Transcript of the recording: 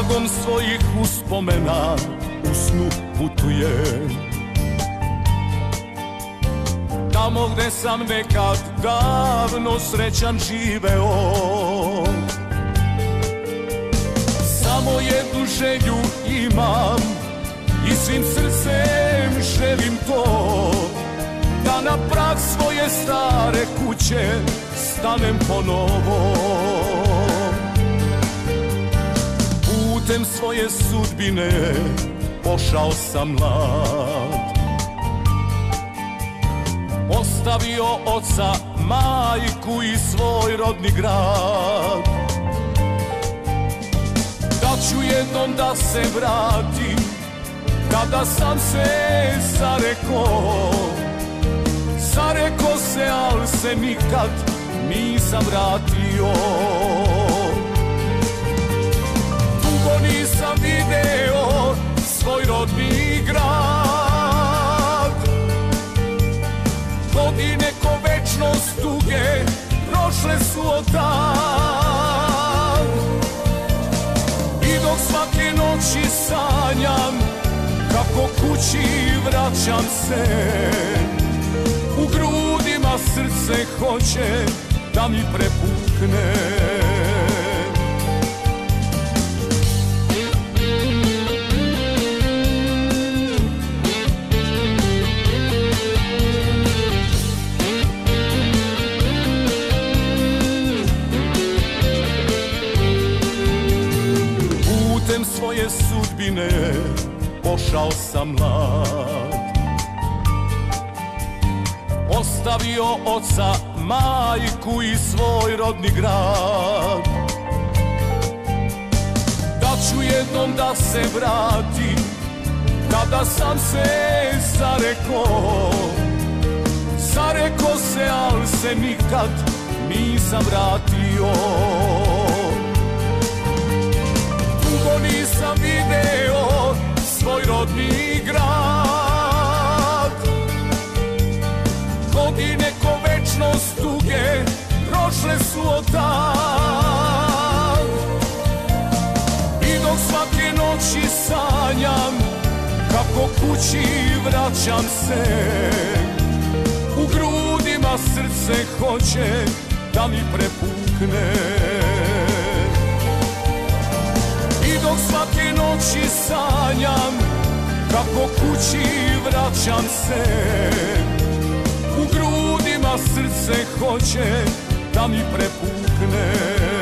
Tragom svojih uspomena u snu putujem, tamo gde sam nekad davno srećan živeo. Samo jednu želju imam i svim srcem želim to, da na prag svoje stare kuće stanem ponovo. Putem svoje sudbine pošao sam mlad, ostavio oca, majku i svoj rodni grad. Da ću jednom da se vratim, kada sam se sareko se, al se nikad nisam vratio. Dugo nisam video svoj rodni grad, godine ko večnost tuge prošle su od tad. I dok svake noći sanjam kako kući vraćam se, u grudima srce hoće da mi prepukne. Putem svoje sudbine pošao sam mlad, ostavio oca, majku i svoj rodni grad. Da ću jednom da se vratim, kada sam se sareko se, al se nikad nisam vratio. Dugo nisam video svoj rodni grad, godine ko večnost tuge prošle su od tad. I dok svake noći sanjam kako kući vraćam se, u grudima srce hoće da mi prepukne. I dok svake noći sanjam kako kući vraćam se, u grudima srce hoće da mi prepukne.